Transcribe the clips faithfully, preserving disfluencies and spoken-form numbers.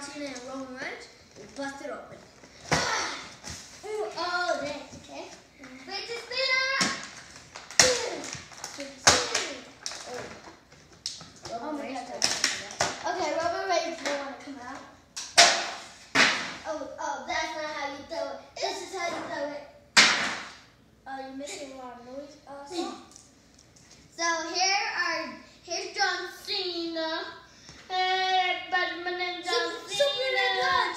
Cena and Roman Reigns will bust it open. Oh, that's okay. Wait to spin up. Oh my God. Okay, Roman Reigns don't want to come out. Oh, oh, that's not how you throw it. This is how you throw it. Oh, you're making a lot of noise. Uh, so. So here are here's John Cena. Hey, but my name's John Cena.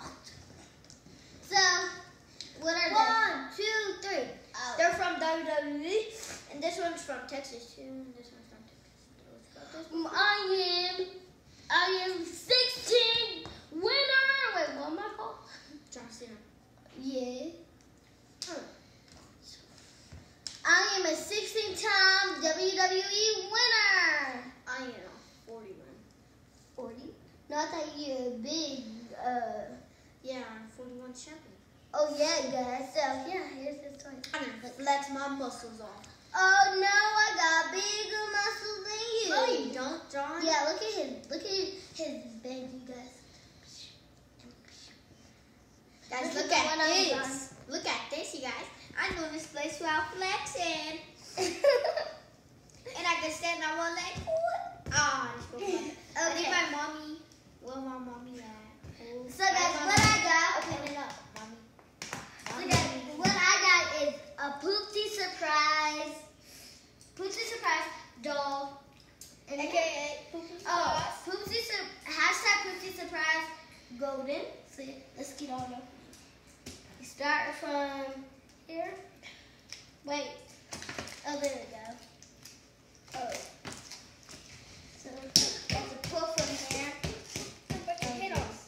So what are One, they? two, three. Oh. They're from W W E, and this one's from Texas too. And this one's from Texas. I am, I am sixteen winner. Wait, what am I called? John Cena. Yeah. Huh. I am a sixteen-time W W E winner. I am forty man. forty? No, I thought you were a big, uh... Yeah, I'm forty-one champion. Oh, yeah, guys. So, yeah, here's this toy. I'm gonna flex my muscles off. Oh, no, I got bigger muscles than you. No, you don't, John. Yeah, look at his, look at his bend, you guys. Guys, Look look, at at, the one this. on Look at this, you guys. I know this place without flexing. And I can stand on one leg. Ah, I spoke about it. I think Okay. my mommy, where my mommy at? Oh, So, guys, my what mommy. I got, Open it up, mommy. so guys, what I got is a Poopsie Surprise, Poopsie Surprise doll. And A K A Poopsie Oh, Poopsie Sur- hashtag Poopsie Surprise Golden. See, let's get on them. You start from here. Wait. Oh, there we go. Oh. So let's pull from here. Put your head off.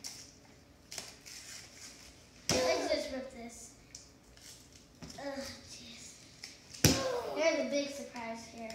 Let's just rip this. Oh, jeez. Here's a big surprise here.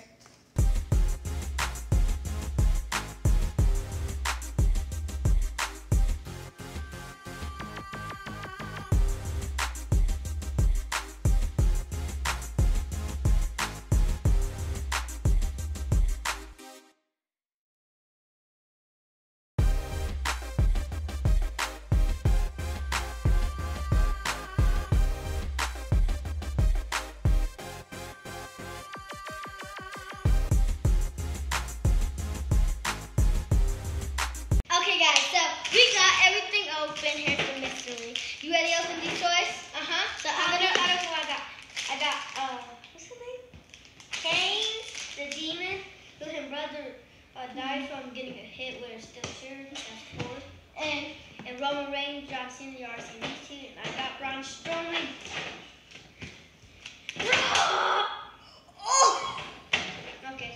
Okay, guys, so we got everything open. Here's the mystery. You ready to open these toys? Uh-huh. So I'm I'm gonna, gonna. I don't know what I got. I got, uh, what's his name? Kane, the demon, who his brother uh, died from getting a hit with a steel chair. That's four. And, and Roman Reigns, John Cena, you already seen these two. And I got Braun Strowman. Oh! Okay.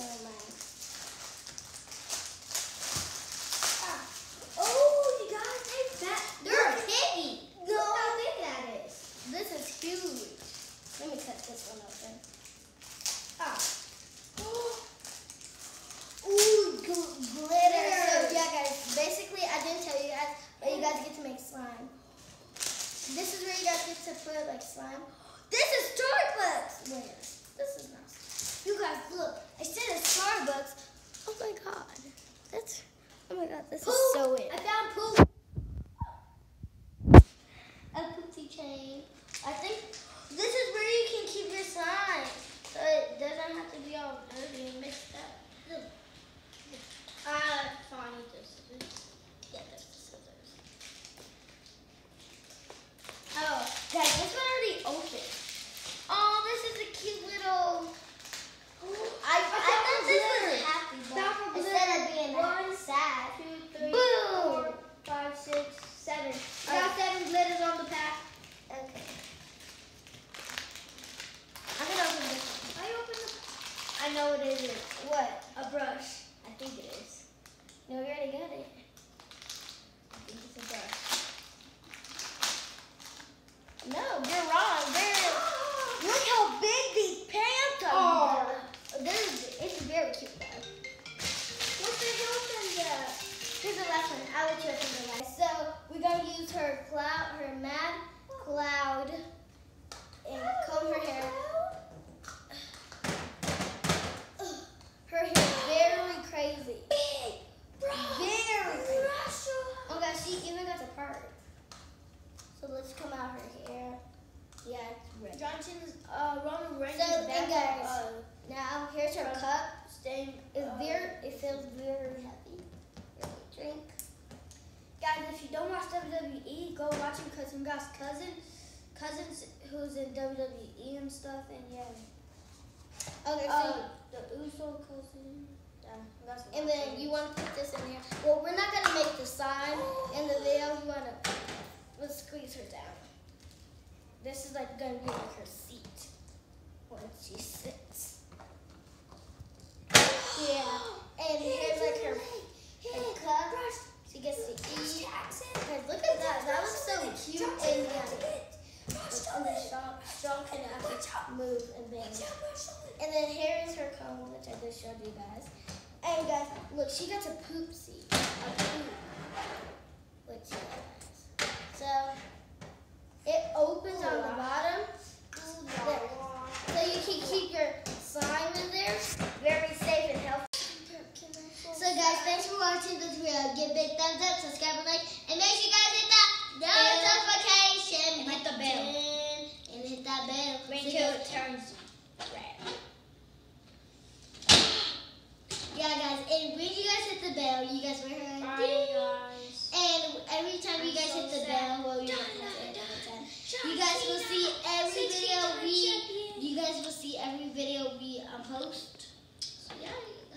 Oh, you guys, take that. They're piggy. No. Look how big that is. This is huge. Let me cut this one open. Ah. Ooh, gl- glitter. So, yeah, guys, basically, I didn't tell you guys, but you guys get to make slime. This is where you guys get to put, like, slime. This is Starbucks. Wait, this is not. You guys, look. I said it's Starbucks. Oh, my God. That's, oh, my God, this Poop. is so weird. I found poop. A poopsie chain. I think this is where you can keep your slime, so it doesn't have to be all dirty and mixed up. Look. Uh, so I need this scissors. Yeah, there's the scissors. Oh, guys, this one already opened. Oh, this is a cute little. I, I, I thought this was happy, Stop for but instead of glitter. being One, sad. Two, three, Boom. four, five, six, seven. I Okay. got seven glitters on the pack. Okay. I'm gonna open this one. I opened the. I know what it is. What? A brush. I think it is. No, we already got it. I think it's a brush. No, you're wrong. They're, look how big these pants are. Oh. This is, it's very cute though. What the hell is that? Here's the last one. I'll let you open the last. So we're gonna use her cloud, her mad cloud, and comb her hair. Her hair is very crazy. Very crazy. Oh guys, staying. It's very. It feels very heavy. Drink. Guys, if you don't watch W W E, go watch him because he got cousin, cousins who's in W W E and stuff, and yeah. Okay, so uh, the Uso cousin. Yeah, and then you want to put this in here. Well, we're not gonna make the sign in the video. You wanna let's squeeze her down. This is like gonna be like her seat when she sits. Yeah, and here's like her, her cup. She gets to eat. Guys, look at that. That looks so cute and uh, and the strong, strong can actually move and bend. And then here is her comb, which I just showed you guys. And guys, look, she got a poop seat. A poop. Look, she has. So it opens on the bottom. So you can keep your slime in there. Very safe and healthy. So guys, thanks for watching this video. Give a big thumbs up, subscribe, and like, and make sure you guys hit that notification and hit the bell. And hit that bell. Wait until it turns red. Yeah, guys, and when you guys hit the bell, you guys will hear Bye, guys. And every time you guys so hit the sad. bell, well, you, you guys will see every video we, you guys will see every video we um, post. So yeah.